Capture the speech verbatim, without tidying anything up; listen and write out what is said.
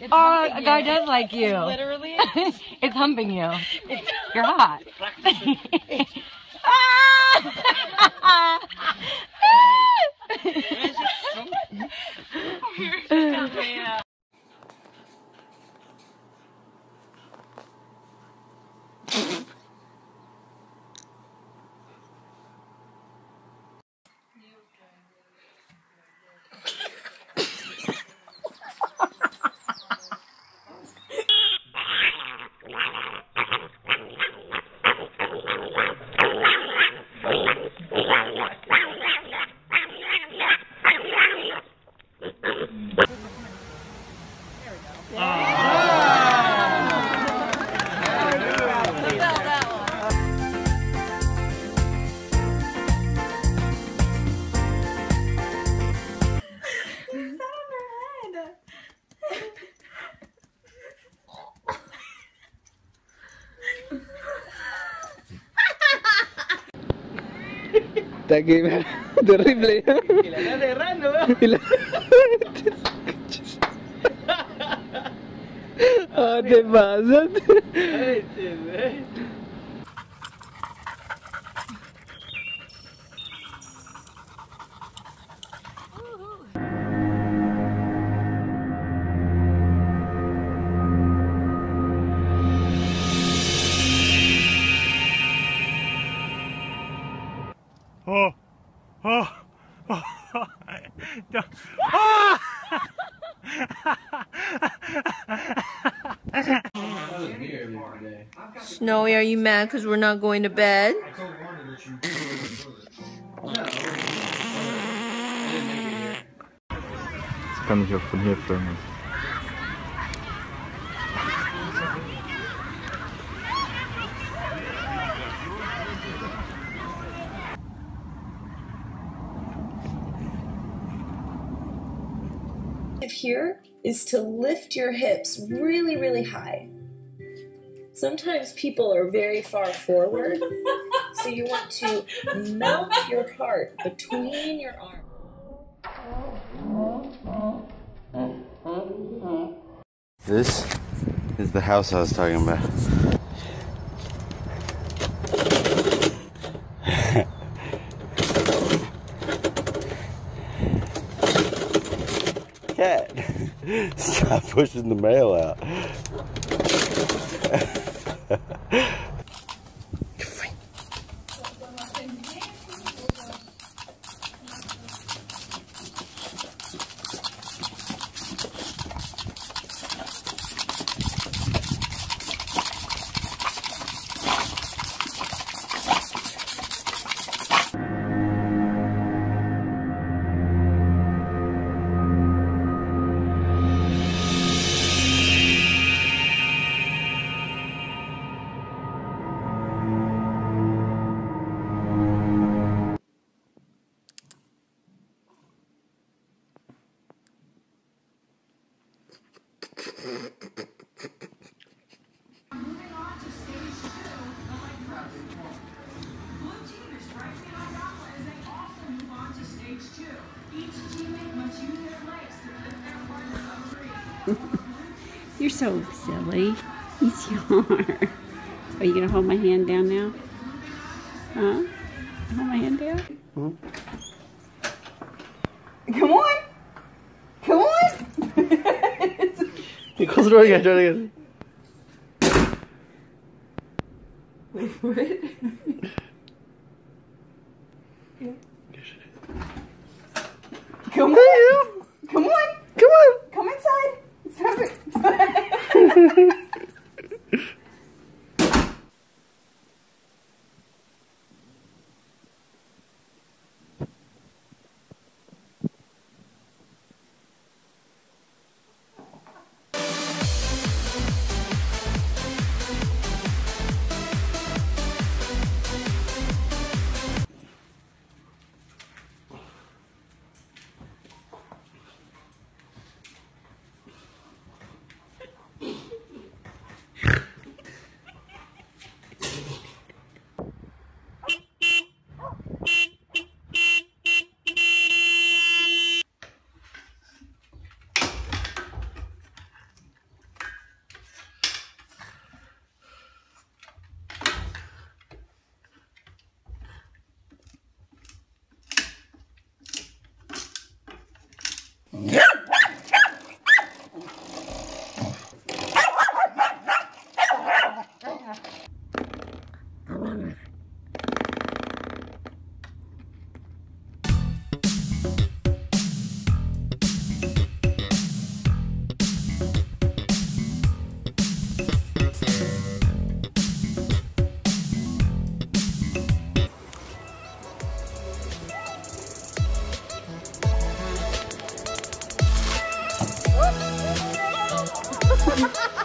Oh, a guy does like you. Literally. It's humping you. You're hot. Está que terrible. Y la estás cerrando, ¿no? Oh, te pasas. Ay, che, güey. Oh, oh, oh, oh. Snowy, are you mad because we're not going to bed? Das kann ich auch von hier filmen. Here is to lift your hips really, really high. Sometimes people are very far forward, so you want to melt your heart between your arms. This is the house I was talking about. Cat, stop pushing the mail out. You're so silly. Yes, you are. Are you gonna hold my hand down now? Huh? Hold my hand down? Mm-hmm. Come on! Come on! You close the door again, try it again. Wait for it. Yeah. Come on! Come on! Come on! Come inside! Stop it! Ha ha ha!